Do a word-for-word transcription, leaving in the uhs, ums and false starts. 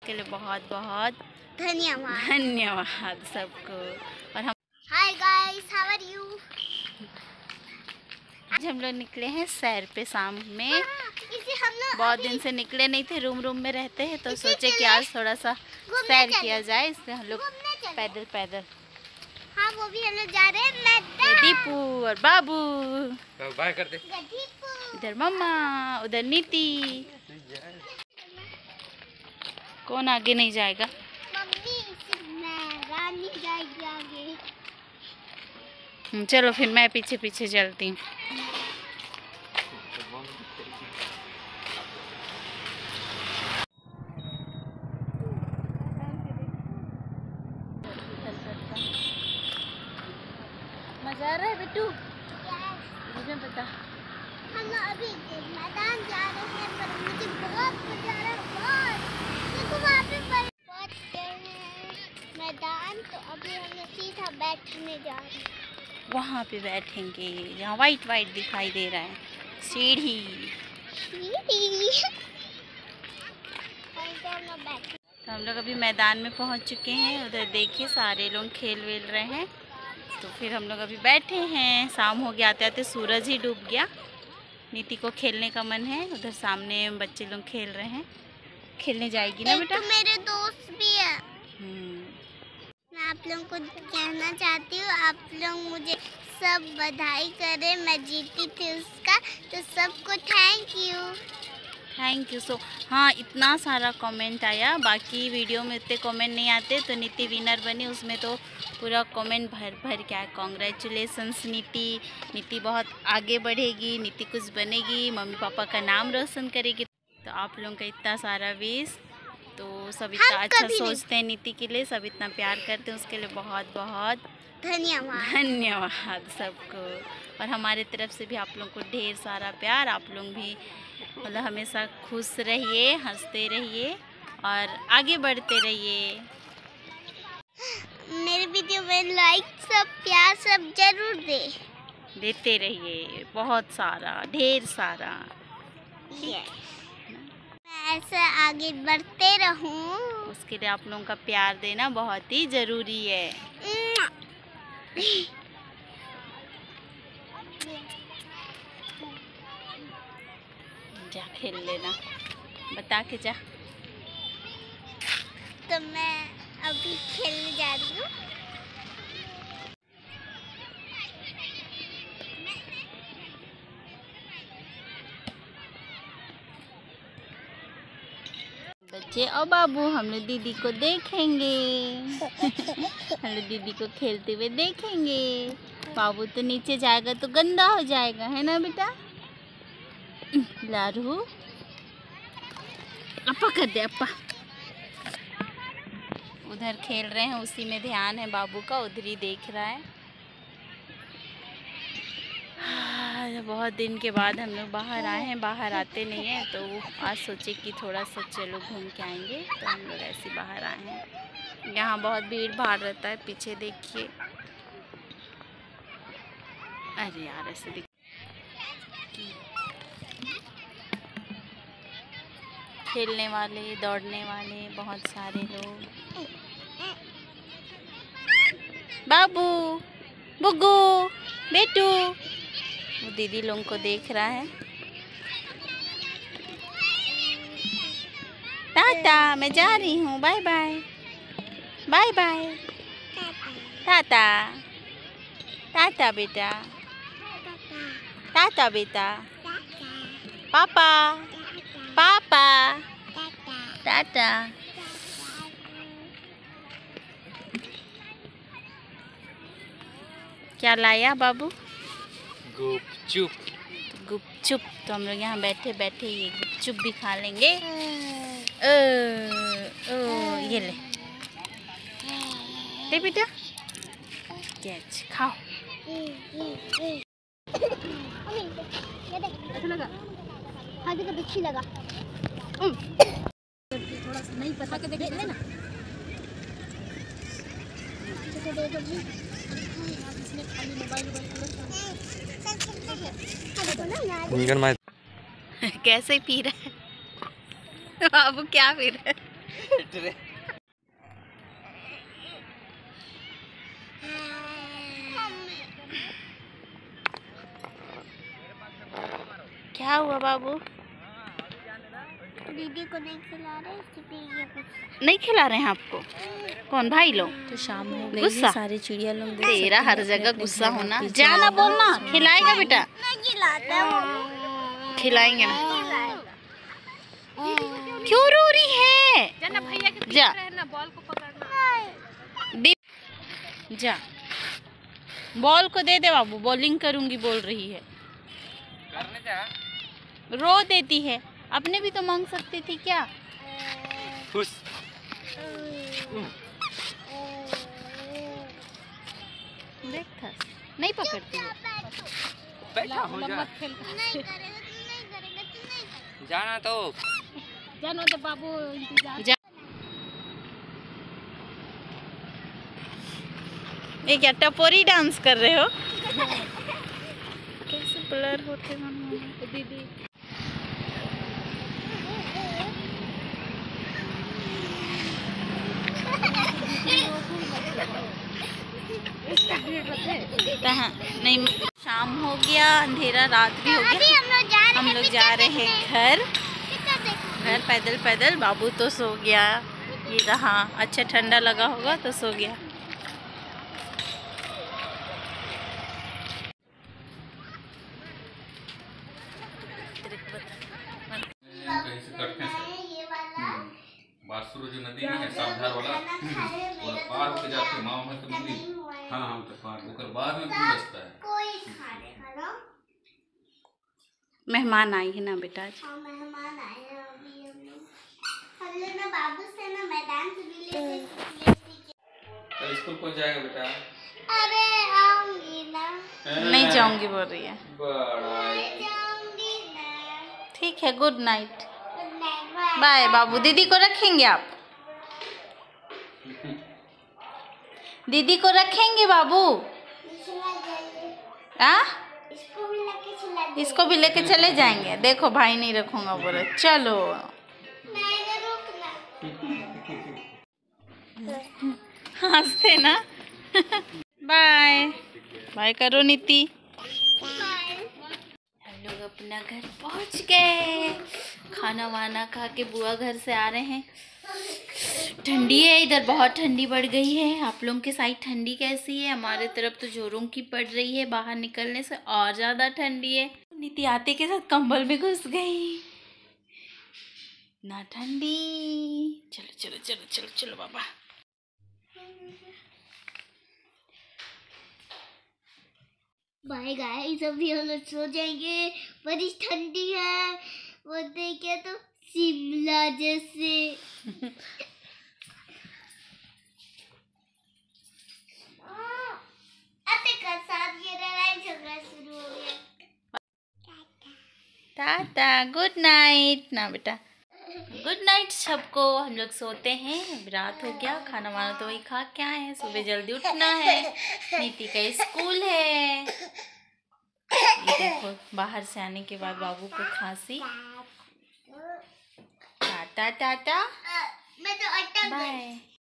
उसके लिए बहुत बहुत धन्यवाद धन्यवाद सबको। और हम hi guys, how are you? आज हम लोग निकले हैं सैर पे शाम में। इसे हम लोग बहुत दिन से निकले नहीं थे, रूम रूम में रहते हैं, तो सोचे कि आज थोड़ा सा सैर किया जाए, इसलिए हम लोग पैदल पैदल। हाँ, वो भी हम लोग जा रहे हैं। मैं दीपू और बाबू बाय कर दे। इधर मम्मा, उधर नीति। कौन आगे नहीं जाएगा? मम्मी, मैं रानी जाएगी आगे। चलो फिर मैं पीछे पीछे चलती हूँ। मजा आ रहा है बिट्टू? मुझे पता। हम लोग अभी मैदान जा रहे हैं, पर मुझे बहुत मजा आ रहा है। बहुत देखो वहाँ पे बहुत मैदान, तो अभी हम लोग सीधा बैठने जा रहे हैं। वहाँ पे बैठेंगे जहाँ वाइट वाइट दिखाई दे रहा है, सीढ़ी। तो हम लोग अभी मैदान में पहुँच चुके हैं। उधर देखिए सारे लोग खेल वेल रहे हैं, तो फिर हम लोग अभी बैठे हैं। शाम हो गया, आते आते सूरज ही डूब गया। नीति को खेलने का मन है, उधर सामने बच्चे लोग खेल रहे हैं। खेलने जाएगी ना बेटा? तो मेरे दोस्त भी है। मैं आप लोगों को कहना चाहती हूँ, आप लोग मुझे सब बधाई करें, मैं जीती थी उसका, तो सबको thank you. Thank you so. हाँ, इतना सारा कमेंट आया, बाकी वीडियो में इतने कमेंट नहीं आते। तो नीति विनर बनी, उसमें तो पूरा कमेंट भर भर क्या है, कॉन्ग्रेचुलेसन्स नीति, नीति बहुत आगे बढ़ेगी, नीति कुछ बनेगी, मम्मी पापा का नाम रोशन करेगी। तो आप लोगों का इतना सारा विश, तो सब इतना अच्छा सोचते हैं नीति के लिए, सब इतना प्यार करते हैं, उसके लिए बहुत बहुत धन्यवाद धन्यवाद सबको। और हमारे तरफ से भी आप लोगों को ढेर सारा प्यार। आप लोग भी मतलब हमेशा खुश रहिए, हंसते रहिए और आगे बढ़ते रहिए। मेरे वीडियो में लाइक सब प्यार सब जरूर दे देते रहिए, बहुत सारा, ढेर सारा। मैं ऐसे आगे बढ़ते रहूं, उसके लिए आप लोगों का प्यार देना बहुत ही ज़रूरी है। जा खेल लेना, बता के जा। तो मैं अभी खेलने जा रही हूँ। बच्चे और बाबू हम लोग दीदी को देखेंगे। हम लोग दीदी को खेलते हुए देखेंगे। बाबू तो नीचे जाएगा तो गंदा हो जाएगा, है ना बेटा? लारू अपा कर दे, अपा। उधर खेल रहे हैं, उसी में ध्यान है बाबू का, उधर ही देख रहा है। बहुत दिन के बाद हम लोग बाहर आए हैं, बाहर आते नहीं हैं, तो आज सोचे कि थोड़ा सा चलो घूम के आएंगे, तो हम लोग ऐसे बाहर आए हैं। यहाँ बहुत भीड़ भाड़ रहता है, पीछे देखिए। अरे यार ऐसे दिख, खेलने वाले, दौड़ने वाले बहुत सारे लोग। बाबू, बुग्गू, बेटू, वो दीदी लोगों को देख रहा है। टाटा, मैं जा रही हूँ, bye bye, bye bye, tata, tata बेटा, टाटा बेटा, पापा, पापा, टाटा। क्या लाया बाबू? गुपचुप। गुपचुप। तो हम लोग यहाँ बैठे बैठे ये गुपचुप भी खा लेंगे। ओ, ओ, ये ले ले बेटा, कैच खाओ। अच्छा लगा? हाँ देखो, अच्छी लगा। थोड़ा सा नहीं पता के देख लेना। कैसे पी रहा है बाबू? क्या पी रहा है? क्या हुआ बाबू? दीदी को नहीं खिला रहे, इसलिए कुछ नहीं खिला रहे हैं आपको? कौन भाई लोग? तो शाम हो गई गुस्सा? है, सारे चिड़िया लोग देख तेरा सकते हर हैं जगह अपने गुस्सा अपने होना। घर के जाना चिड़िया बोलना, लोग। खिलाएगा बेटा? नहीं खिलाता है वो। खिलाएंगे ना। क्यों रो रही है? जाना भैया के जा ना, बॉल को पकड़ना। दे जा, बॉल को दे दे बाबू, बॉलिंग करूंगी बोल रही है। करने जा। रो देती है। अपने भी तो मांग सकती थी क्या? खुश। देख था, नहीं पकड़ती है। बैठा हो जा। नहीं करेगा तो नहीं करेगा तो नहीं करेगा। जाना तो। जानो तो बाबू इंतजार। जा। ये क्या टपोरी डांस कर रहे हो? कैसे ब्लर होते मन दीदी कहाँ? नहीं, शाम हो गया, अंधेरा रात भी हो अभी गया। हम लोग जा रहे हम हैं लोग जा रहे पिक्चर हैं देखने। घर। पिक्चर देखने। घर पैदल पैदल। बाबू तो सो गया। ये रहा, अच्छा ठंडा लगा होगा तो सो गया। कहीं से करते हैं ये वाला बासुर जो नदी नहीं है सावधार वाला वो पार होके जाते माँ है तो मंदिर हाँ हाँ तो पार होकर बाद में भी रास्ता है। कोई खा लेगा ना। मेहमान आई है ना बेटा आज। हाँ, मेहमान आए हैं अभी हम लोग। हम लोग ना बाबू से ना मैदान से भी लेते सीखे। कल स्कूल कौन जाएगा बेटा? अरे आऊंगी ना। नहीं जाऊंगी बोल रही है। बड़ा मैं जाऊंगी ना। ठीक है, good night, good night, bye. Bye. बाबू दीदी को रखेंगे आप? दीदी को रखेंगे बाबू? चला जाइए। आ? इसको भी लेके चला जाइए। इसको भी लेके चले जाएंगे। देखो भाई नहीं रखूंगा बोले। चलो नहीं ना, रुकना। हंसते ना। बाय बाय करो नीति। बाय। हम लोग अपना घर पहुंच गए। खाना वाना खा के बुआ घर से आ रहे हैं। ठंडी है इधर, बहुत ठंडी बढ़ गई है। आप लोगों के साइड ठंडी कैसी है? हमारे तरफ तो जोरों की पड़ रही है। बाहर निकलने से और ज़्यादा ठंडी है। नीति आते के साथ कंबल में घुस गई। ना ठंडी। चलो चलो चलो चलो चलो बाबा। बाय गाइस, अभी हम लोग सो जाएंगे। बड़ी ठंडी है, वो देखे तो शिमला जैसे। अते का साथ ये लड़ाई झगड़ा शुरू हो गया। टाटा, गुड नाइट ना बेटा। गुड नाइट सबको। हम लोग सोते हैं। अब रात हो गया, खाना वाना तो वही खा के आए हैं। सुबह जल्दी उठना है। नीति का स्कूल है। ये देखो, बाहर से आने के बाद बाबू को खांसी। टाटा टाटा, मैं तो अटक गई। बाय।